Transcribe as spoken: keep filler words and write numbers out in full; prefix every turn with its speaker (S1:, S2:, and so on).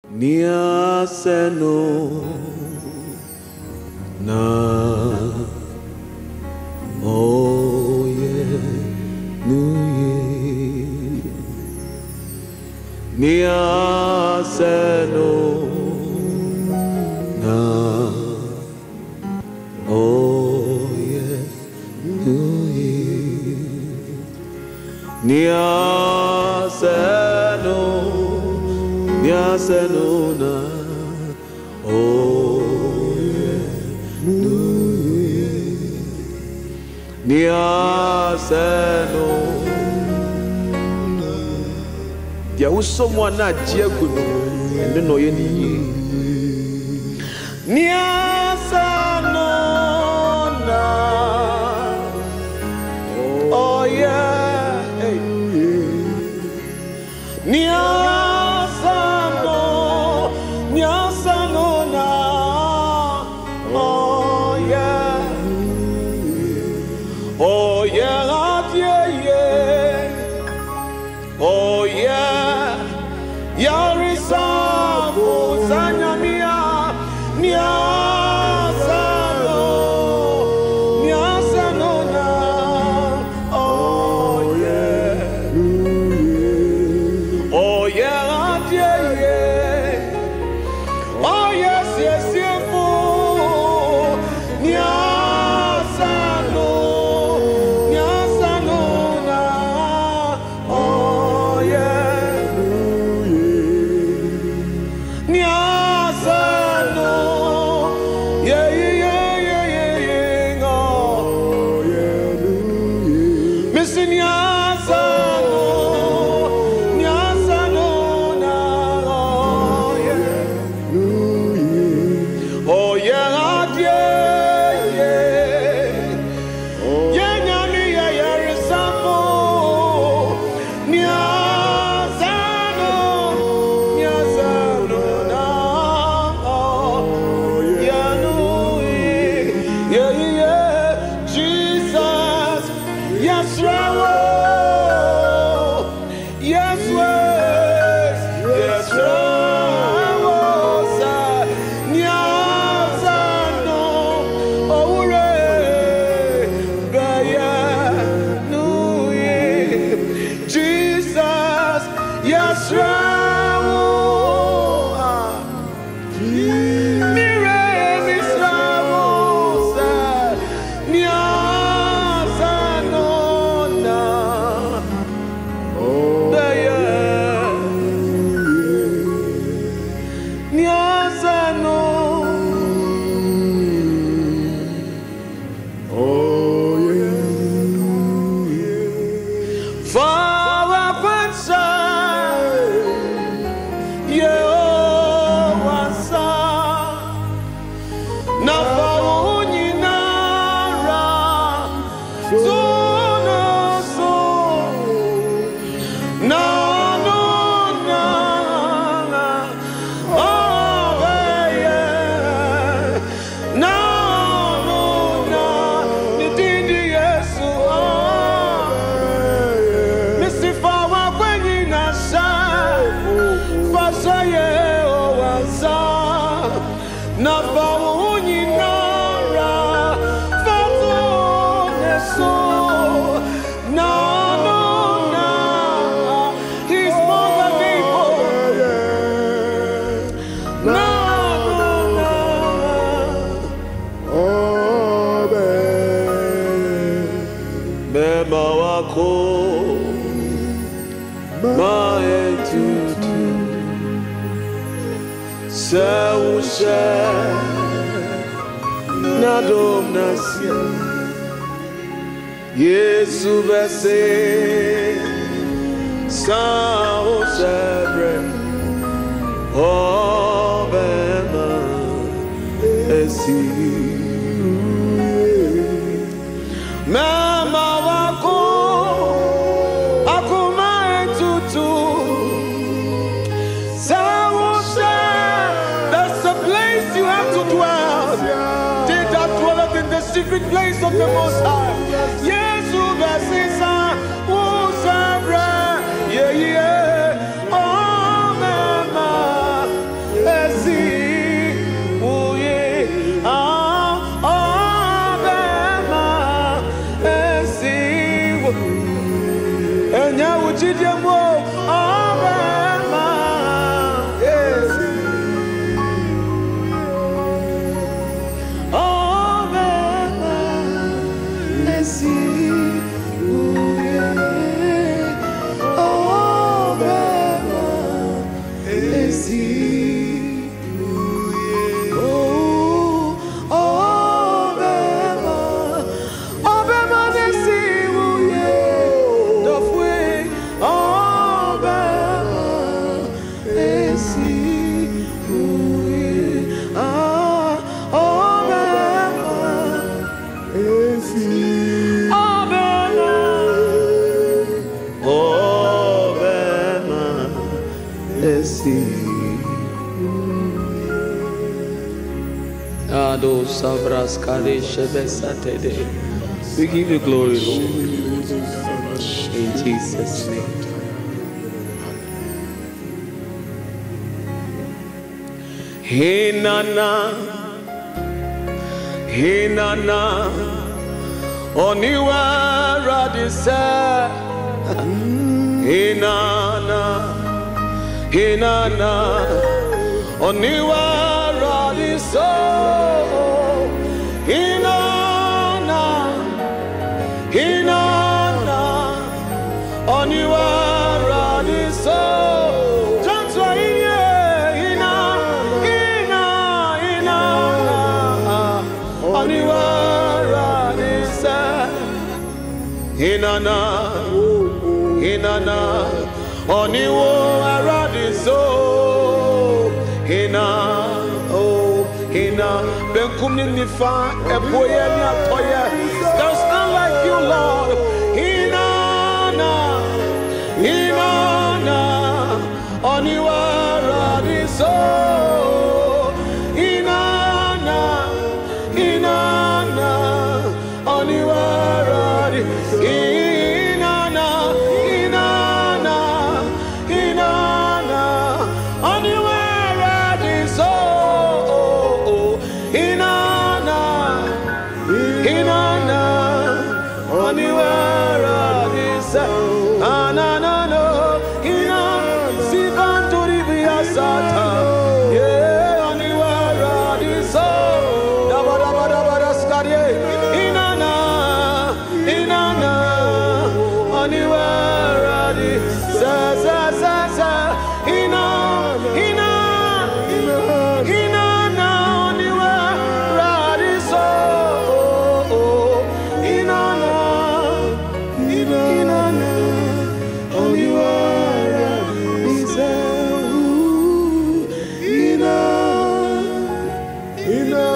S1: Nia seno na oye nuye Nia seno na oye nuye Nia seno Nia seno na oye nuye Nia seno Dia usomo na jiaguno ende no ye ni Nia seno na oye hey Nia Yesu bese sao sebre o bema esi mama wako akuma etutu sao se that's the place you have to dwell. They that dwelleth in the secret place of the Most High. Yesu bese sao sebre yeah yeah oh mama We give you glory, Lord. In Jesus' name. Hey nana, hey nana, oniwa radisa. Hey nana, hey nana, oniwa radisa. Inana, inana, oniwa radisa. Transfer iye, ina, ina, ina, oniwa radisa. Inana, inana, oniwa radisa. Ina, oh, ina. There's none like you, Lord. Inana, inana, oniwa radisa. Inana, inana, oniwa radisa. Inana, inana, inana, oniwa radisa. Inana, inana, oniwara disa, anana, ina, sivantori biasata, yeah, oniwara disa, daba daba daba daskadie, inana, inana, oniwara disa, sa sa sa, ina, ina, ina. Ina,